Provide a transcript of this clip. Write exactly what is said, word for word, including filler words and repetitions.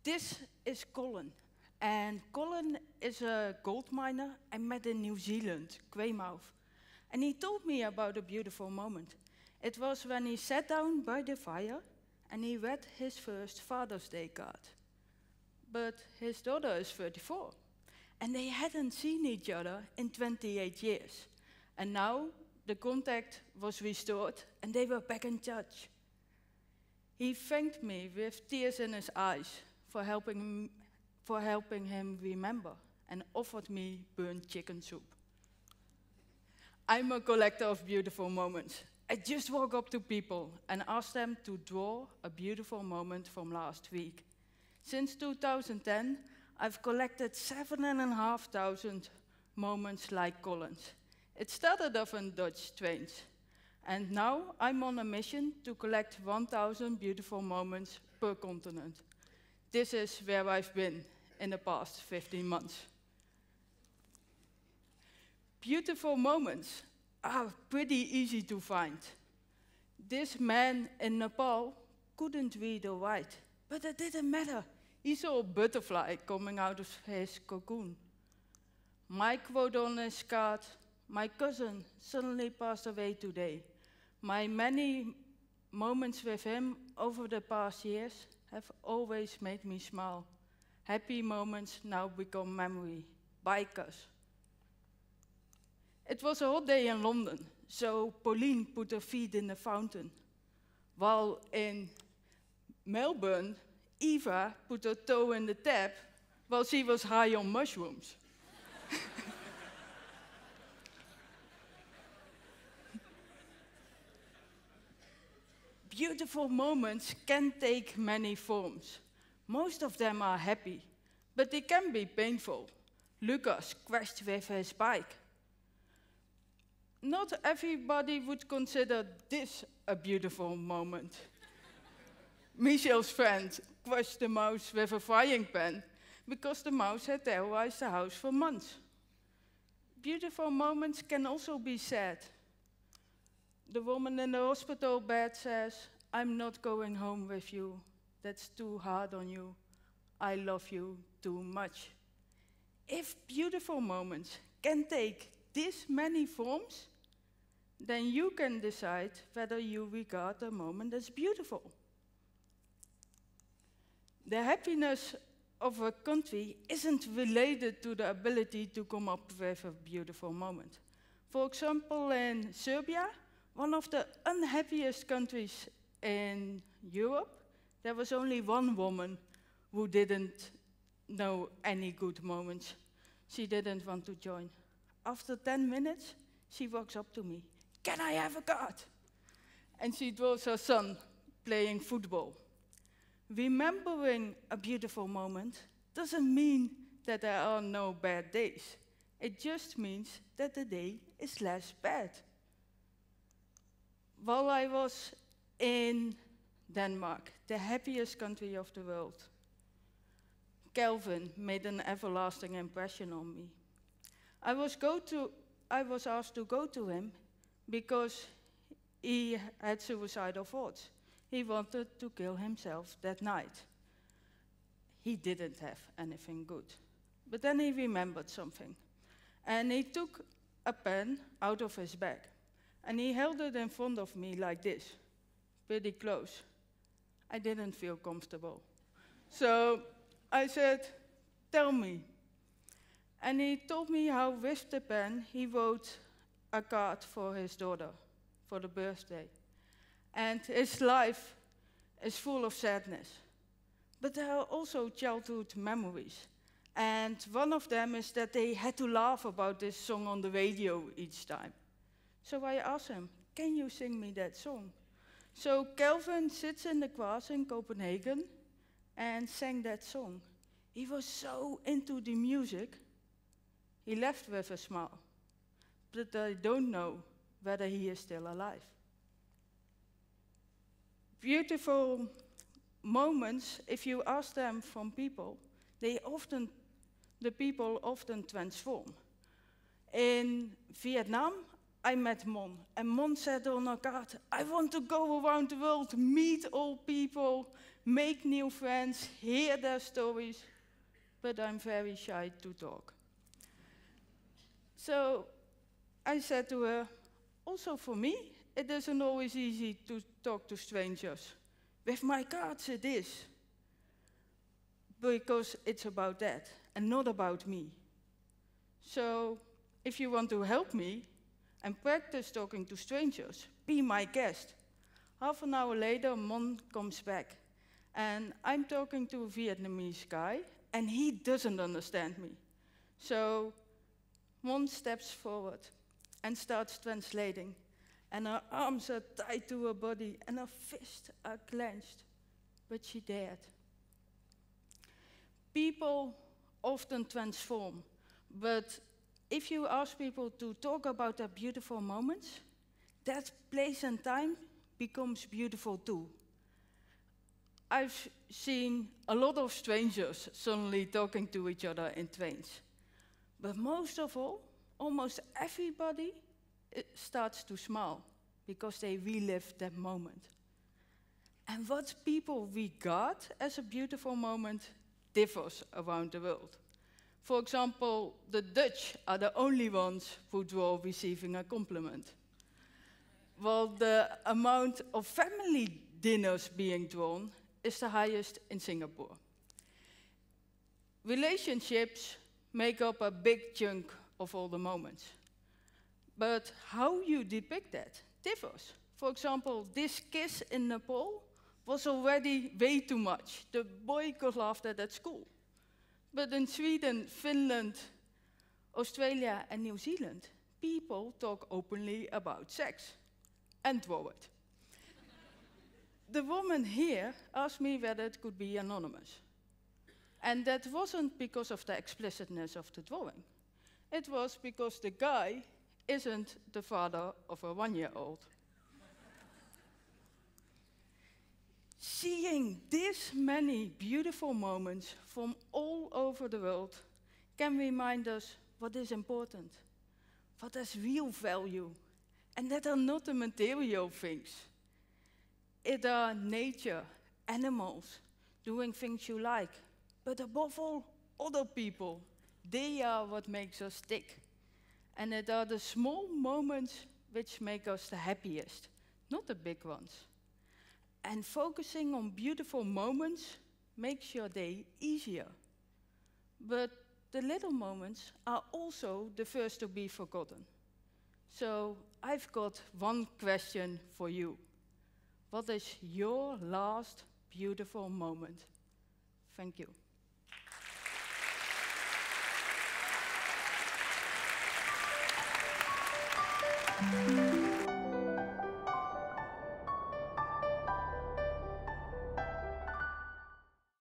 This is Colin, and Colin is a gold miner I met in New Zealand, Greymouth, and he told me about a beautiful moment. It was when he sat down by the fire and he read his first Father's Day card. But his daughter is thirty-four, and they hadn't seen each other in twenty-eight years. And now the contact was restored and they were back in touch. He thanked me with tears in his eyes for helping him, for helping him remember, and offered me burnt chicken soup. I'm a collector of beautiful moments. I just walk up to people and ask them to draw a beautiful moment from last week. Since two thousand ten, I've collected seven and a half thousand moments like Colin's. It started off in Dutch trains, and now I'm on a mission to collect one thousand beautiful moments per continent. This is where I've been in the past fifteen months. Beautiful moments are pretty easy to find. This man in Nepal couldn't read or write, but it didn't matter. He saw a butterfly coming out of his cocoon. Mike wrote on his card, "My cousin suddenly passed away today. My many moments with him over the past years have always made me smile. Happy moments now become memory. Bye, cuz." It was a hot day in London, so Pauline put her feet in the fountain, while in Melbourne, Eva put her toe in the tap while she was high on mushrooms. Beautiful moments can take many forms. Most of them are happy, but they can be painful. Lucas crashed with his bike. Not everybody would consider this a beautiful moment. Michelle's friend crushed the mouse with a frying pan because the mouse had terrorized the house for months. Beautiful moments can also be sad. The woman in the hospital bed says, "I'm not going home with you. That's too hard on you. I love you too much." If beautiful moments can take this many forms, then you can decide whether you regard a moment as beautiful. The happiness of a country isn't related to the ability to come up with a beautiful moment. For example, in Serbia, one of the unhappiest countries in Europe, there was only one woman who didn't know any good moments. She didn't want to join. After ten minutes, she walks up to me. "Can I have a card?" And she draws her son playing football. Remembering a beautiful moment doesn't mean that there are no bad days. It just means that the day is less bad. While I was in Denmark, the happiest country of the world, Kelvin made an everlasting impression on me. I was, go to, I was asked to go to him because he had suicidal thoughts. He wanted to kill himself that night. He didn't have anything good. But then he remembered something. And he took a pen out of his bag. And he held it in front of me like this, pretty close. I didn't feel comfortable. So I said, "Tell me." And he told me how with the pen he wrote a card for his daughter for the birthday. And his life is full of sadness. But there are also childhood memories. And one of them is that they had to laugh about this song on the radio each time. So I asked him, "Can you sing me that song?" So Kelvin sits in the grass in Copenhagen and sang that song. He was so into the music, he left with a smile. But I don't know whether he is still alive. Beautiful moments, if you ask them from people, they often, the people often transform. In Vietnam, I met Mon. And Mon said on our card, I want to go around the world, meet all people, make new friends, hear their stories, but I'm very shy to talk. So I said to her, also for me, it isn't always easy to talk to strangers. With my cards it is, because it's about that and not about me. So if you want to help me and practice talking to strangers, be my guest. Half an hour later, Mon comes back, and I'm talking to a Vietnamese guy, and he doesn't understand me. So Mon steps forward and starts translating, and her arms are tied to her body, and her fists are clenched, but she dared. People often transform, but if you ask people to talk about their beautiful moments, that place and time becomes beautiful too. I've seen a lot of strangers suddenly talking to each other in trains. But most of all, almost everybody starts to smile because they relive that moment. And what people regard as a beautiful moment differs around the world. For example, the Dutch are the only ones who draw receiving a compliment, while the amount of family dinners being drawn is the highest in Singapore. Relationships make up a big chunk of all the moments. But how you depict that differs. For example, this kiss in Nepal was already way too much. The boy got laughed at at school. But in Sweden, Finland, Australia, and New Zealand, people talk openly about sex and draw it. The woman here asked me whether it could be anonymous. And that wasn't because of the explicitness of the drawing. It was because the guy isn't the father of a one-year-old. Seeing this many beautiful moments from all over the world can remind us what is important, what has real value, and that are not the material things. It are nature, animals, doing things you like, but above all, other people. They are what makes us tick. And it are the small moments which make us the happiest, not the big ones. And focusing on beautiful moments makes your day easier. But the little moments are also the first to be forgotten. So I've got one question for you. What is your last beautiful moment? Thank you. Mm-hmm.